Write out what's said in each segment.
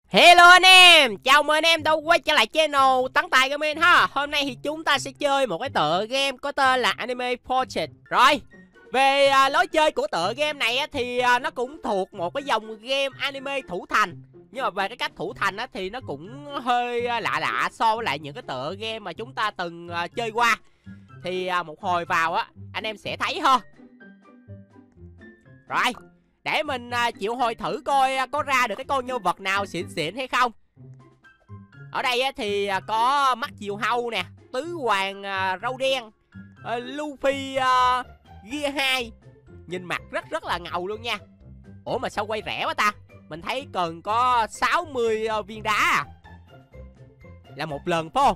Hello anh em, chào mừng anh em đã quay trở lại channel Tấn Tài Gaming ha. Hôm nay thì chúng ta sẽ chơi một cái tựa game có tên là Anime Portrait. Rồi, về lối chơi của tựa game này thì nó cũng thuộc một cái dòng game anime thủ thành. Nhưng mà về cái cách thủ thành thì nó cũng hơi lạ lạ so với lại những cái tựa game mà chúng ta từng chơi qua. Thì một hồi vào anh em sẽ thấy ha. Rồi, để mình chịu hồi thử coi có ra được cái con nhân vật nào xịn xịn hay không. Ở đây thì có mắt diều hâu nè, tứ hoàng râu đen, Luffy Gear 2. Nhìn mặt rất là ngầu luôn nha. Ủa mà sao quay rẻ quá ta? Mình thấy cần có 60 viên đá à. Là một lần phải không?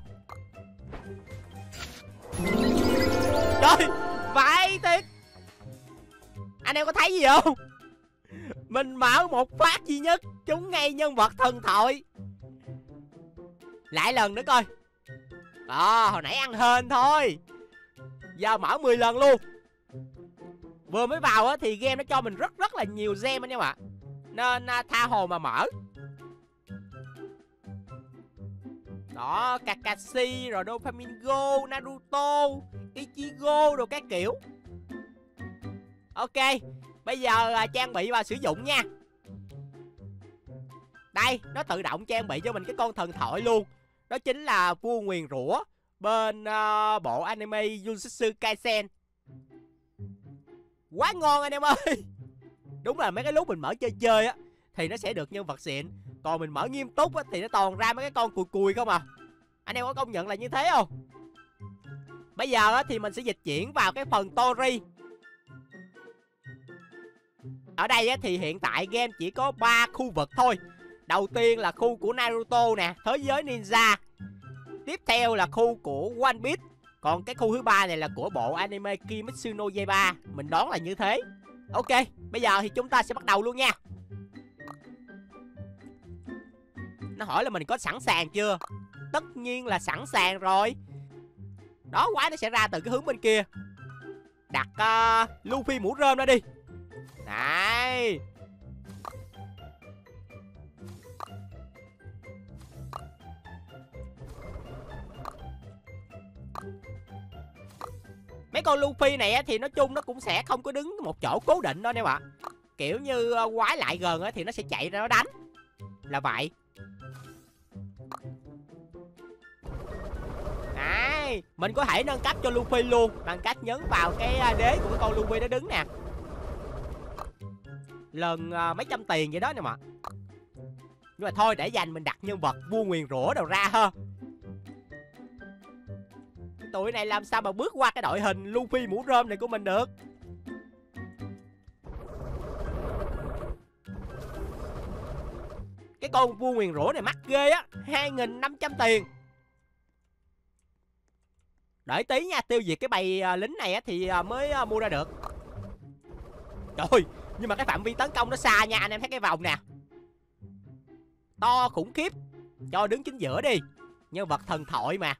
Trời, phải thiệt. Anh em có thấy gì không? Mình mở một phát duy nhất trúng ngay nhân vật thần thoại. Lại lần nữa coi. Hồi nãy ăn hên thôi. Giờ mở 10 lần luôn. Vừa mới vào thì game nó cho mình rất là nhiều gem anh em ạ. Nên tha hồ mà mở. Đó, Kakashi, rồi Doflamingo, Naruto, Ichigo, rồi các kiểu. Ok, bây giờ trang bị và sử dụng nha. Đây, nó tự động trang bị cho mình cái con thần thoại luôn. Đó chính là vua nguyền rủa bên bộ anime Jujutsu Kaisen. Quá ngon anh em ơi. Đúng là mấy cái lúc mình mở chơi thì nó sẽ được nhân vật xịn. Còn mình mở nghiêm túc thì nó toàn ra mấy cái con cùi cùi không à. Anh em có công nhận là như thế không? Bây giờ thì mình sẽ dịch chuyển vào cái phần story. Ở đây thì hiện tại game chỉ có 3 khu vực thôi. Đầu tiên là khu của Naruto nè, thế giới ninja. Tiếp theo là khu của One Piece. Còn cái khu thứ ba này là của bộ anime Kimetsu no Yaiba. Mình đoán là như thế. Ok, bây giờ thì chúng ta sẽ bắt đầu luôn nha. Nó hỏi là mình có sẵn sàng chưa? Tất nhiên là sẵn sàng rồi. Đó, quái nó sẽ ra từ cái hướng bên kia. Đặt Luffy mũ rơm ra đi. Này. Mấy con Luffy này thì nói chung nó cũng sẽ không có đứng một chỗ cố định đâu em ạ. Kiểu như quái lại gần thì nó sẽ chạy ra nó đánh. Là vậy. Này, mình có thể nâng cấp cho Luffy luôn bằng cách nhấn vào cái đế của cái con Luffy đó đứng nè. Lần mấy trăm tiền vậy đó nè mà. Nhưng mà thôi, để dành mình đặt nhân vật vua nguyền rủa đầu ra ha. Tụi này làm sao mà bước qua cái đội hình Luffy mũ rơm này của mình được. Cái con vua nguyền rủa này mắc ghê á, 2.500 tiền. Đợi tí nha, tiêu diệt cái bầy lính này thì mới mua ra được. Trời, nhưng mà cái phạm vi tấn công nó xa nha. Anh em thấy cái vòng nè, to khủng khiếp. Cho đứng chính giữa đi. Nhân vật thần thoại mà.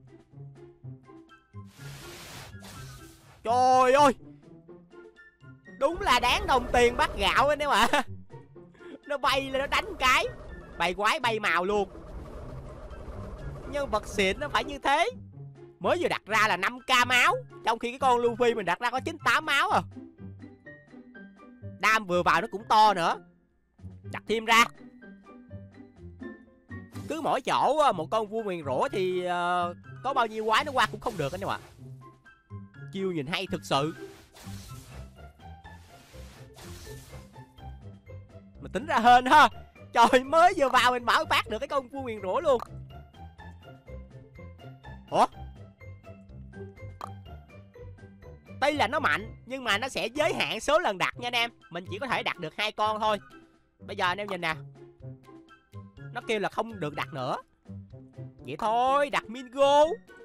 Trời ơi, đúng là đáng đồng tiền bát gạo anh em ạ. Nó bay lên nó đánh cái bầy quái bay màu luôn. Nhân vật xịn nó phải như thế. Mới vừa đặt ra là 5k máu, trong khi cái con Luffy mình đặt ra có 98 máu à. Đam vừa vào nó cũng to nữa. Đặt thêm ra. Cứ mỗi chỗ một con vua nguyền rủa thì có bao nhiêu quái nó qua cũng không được anh em ạ. Chiêu nhìn hay thực sự. Mình tính ra hên ha. Trời, mới vừa vào mình mở phát được cái con vua nguyền rủa luôn. Ủa? Tuy là nó mạnh nhưng mà nó sẽ giới hạn số lần đặt nha anh em. Mình chỉ có thể đặt được 2 con thôi. Bây giờ anh em nhìn nè, nó kêu là không được đặt nữa. Vậy thôi, đặt Mingo.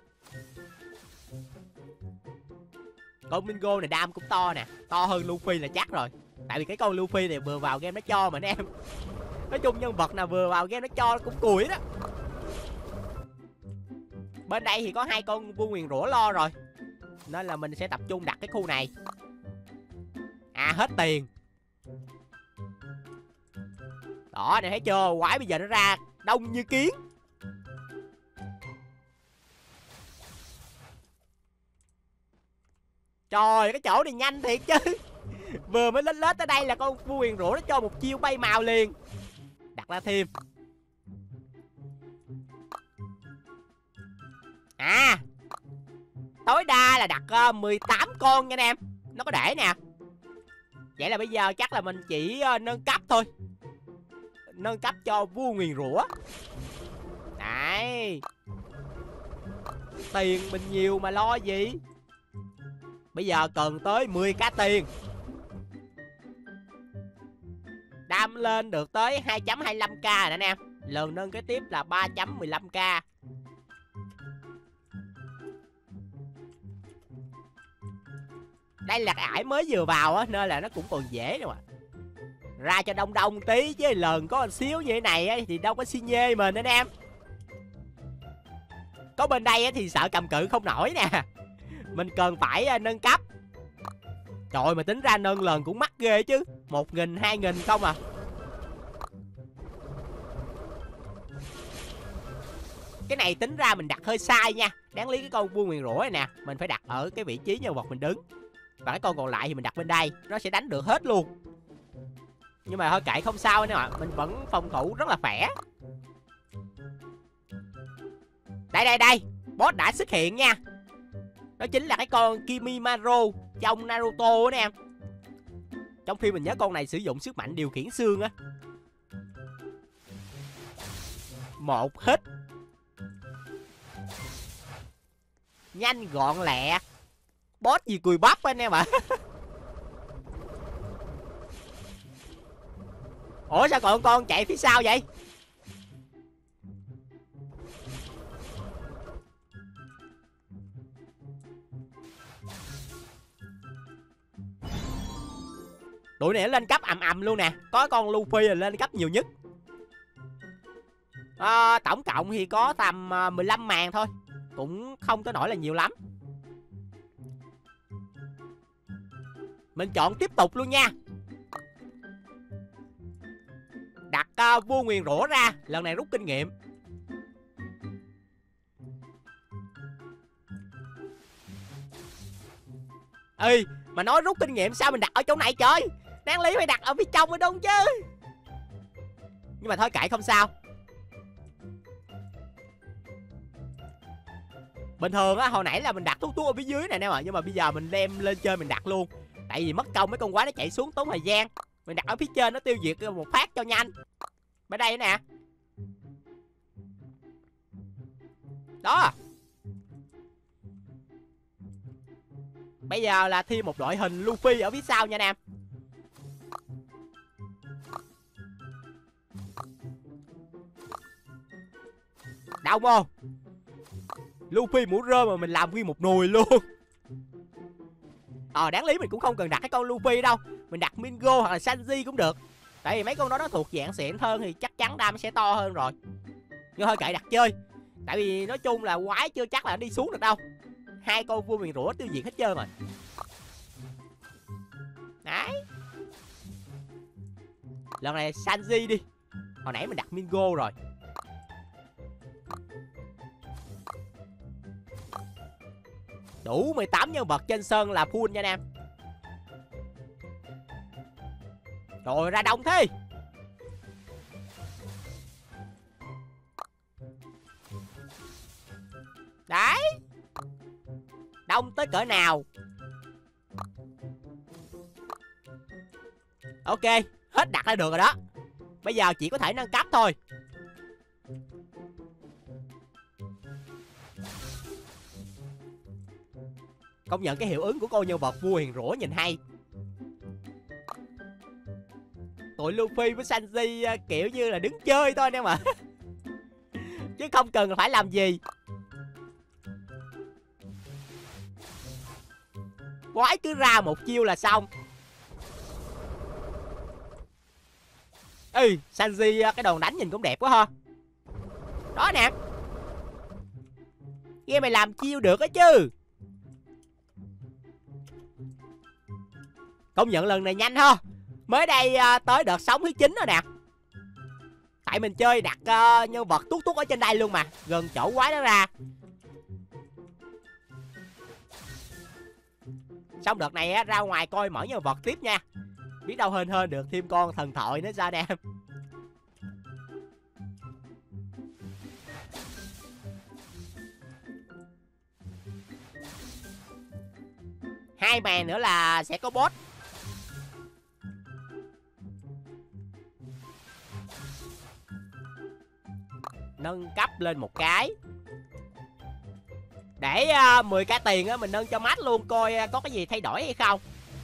Con Mingo này đam cũng to nè. To hơn Luffy là chắc rồi. Tại vì cái con Luffy này vừa vào game nó cho mà anh em. Nói chung nhân vật nào vừa vào game nó cho cũng cùi đó. Bên đây thì có 2 con vua nguyền rủa lo rồi. Nên là mình sẽ tập trung đặt cái khu này. À, hết tiền. Đó, này thấy chưa? Quái bây giờ nó ra đông như kiến. Trời, cái chỗ này nhanh thiệt chứ. Vừa mới lết lết tới đây là con vua nguyền rủa nó cho một chiêu bay màu liền. Đặt ra thêm. À, tối đa là đặt 18 con nha anh em. Nó có để nè. Vậy là bây giờ chắc là mình chỉ nâng cấp thôi. Nâng cấp cho vua nguyền rủa. Đấy. Tiền mình nhiều mà lo gì. Bây giờ cần tới 10 cá tiền. Đam lên được tới 2.25k rồi anh em. Lần nâng kế tiếp là 3.15k. Đây là cái ải mới vừa vào á, nên là nó cũng còn dễ đâu mà. Ra cho đông đông tí, chứ lần có một xíu như thế này á, thì đâu có xi nhê mình anh em. Có bên đây á, thì sợ cầm cự không nổi nè. Mình cần phải nâng cấp. Trời, mà tính ra nâng lần cũng mắc ghê chứ. 1.000, 2.000 không à. Cái này tính ra mình đặt hơi sai nha. Đáng lý cái con vua nguyền rủa này nè, mình phải đặt ở cái vị trí nhân vật mình đứng. Và cái con còn lại thì mình đặt bên đây. Nó sẽ đánh được hết luôn. Nhưng mà thôi kệ, không sao anh em ạ. Mình vẫn phòng thủ rất là khỏe. Đây, boss đã xuất hiện nha. Đó chính là cái con Kimimaro trong Naruto đó em. Trong phim mình nhớ con này sử dụng sức mạnh điều khiển xương á. Một hit. Nhanh gọn lẹ. Boss gì cùi bắp anh em ạ. Ủa sao còn con chạy phía sau vậy? Tụi này lên cấp ầm luôn nè. Có con Luffy là lên cấp nhiều nhất. Tổng cộng thì có tầm 15 màn thôi. Cũng không tới nổi là nhiều lắm. Mình chọn tiếp tục luôn nha. Đặt vua nguyền rủa ra. Lần này rút kinh nghiệm. Ê, mà nói rút kinh nghiệm sao mình đặt ở chỗ này trời. Đáng lý phải đặt ở phía trong mới đúng chứ. Nhưng mà thôi kệ, không sao. Bình thường á, hồi nãy là mình đặt tú ở phía dưới này nè mà. Nhưng mà bây giờ mình đem lên trên mình đặt luôn. Tại vì mất công mấy con quái nó chạy xuống tốn thời gian. Mình đặt ở phía trên nó tiêu diệt một phát cho nhanh. Bên đây nè. Đó. Bây giờ là thêm một đội hình Luffy ở phía sau nha anh em. Đau không? Luffy mũ rơm mà mình làm nguyên một nồi luôn. Đáng lý mình cũng không cần đặt cái con Luffy đâu. Mình đặt Mingo hoặc là Sanji cũng được. Tại vì mấy con đó nó thuộc dạng xịn hơn thì chắc chắn đam sẽ to hơn rồi. Nhưng thôi kệ đặt chơi. Tại vì nói chung là quái chưa chắc là nó đi xuống được đâu. Hai con vua nguyền rủa tiêu diệt hết trơn rồi. Đấy. Lần này Sanji đi. Hồi nãy mình đặt Mingo rồi. Đủ 18 nhân vật trên sân là full nha anh em. Rồi ra đông thế. Đấy. Đông tới cỡ nào. Ok, hết đặt ra được rồi đó. Bây giờ chỉ có thể nâng cấp thôi. Công nhận cái hiệu ứng của con nhân vật vua nguyền rủa nhìn hay. Tụi Luffy với Sanji kiểu như là đứng chơi thôi anh em ạ. Chứ không cần phải làm gì. Quái cứ ra một chiêu là xong. Ê, Sanji cái đòn đánh nhìn cũng đẹp quá ha. Đó nè. Game mày làm chiêu được á chứ. Công nhận lần này nhanh ha. Mới đây tới đợt sống thứ 9 rồi nè. tại mình chơi đặt nhân vật tút tút ở trên đây luôn mà, gần chỗ quái nó ra. Xong đợt này á, ra ngoài coi mở nhân vật tiếp nha. Biết đâu hên hên được thêm con thần thoại nữa sao nè. Hai màn nữa là sẽ có boss. Nâng cấp lên một cái. Để 10k tiền á, mình nâng cho mát luôn coi có cái gì thay đổi hay không.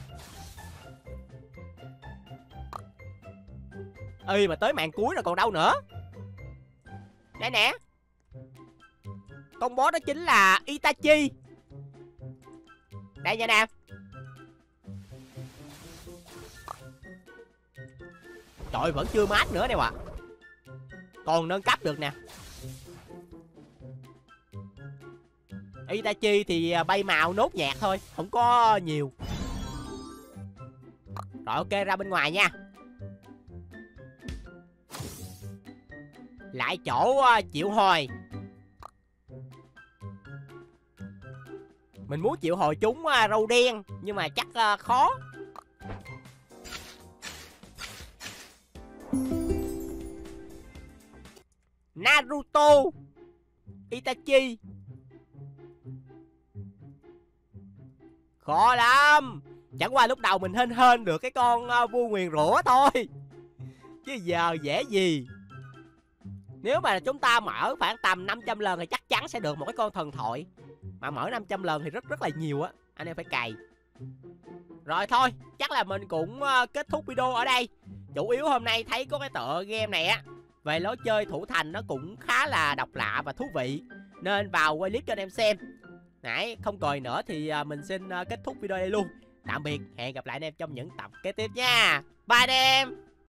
Ê mà tới màn cuối rồi còn đâu nữa. Đây nè. Con boss đó chính là Itachi. Đây nha nè. Trời vẫn chưa mát nữa nè ạ. Còn nâng cấp được nè. Itachi thì bay màu nốt nhạc thôi, không có nhiều. Rồi ok, ra bên ngoài nha. Lại chỗ triệu hồi. Mình muốn triệu hồi chúng râu đen, nhưng mà chắc khó. Naruto, Itachi. Khó lắm. Chẳng qua lúc đầu mình hên hên được cái con vua nguyền rủa thôi, chứ giờ dễ gì. Nếu mà chúng ta mở khoảng tầm 500 lần thì chắc chắn sẽ được một cái con thần thoại. Mà mở 500 lần thì rất là nhiều á. Anh em phải cày. Rồi thôi, chắc là mình cũng kết thúc video ở đây. Chủ yếu hôm nay thấy có cái tựa game này á, về lối chơi thủ thành nó cũng khá là độc lạ và thú vị, nên vào quay clip cho anh em xem. Nãy không cười nữa thì mình xin kết thúc video đây luôn. Tạm biệt, hẹn gặp lại anh em trong những tập kế tiếp nha. Bye anh em.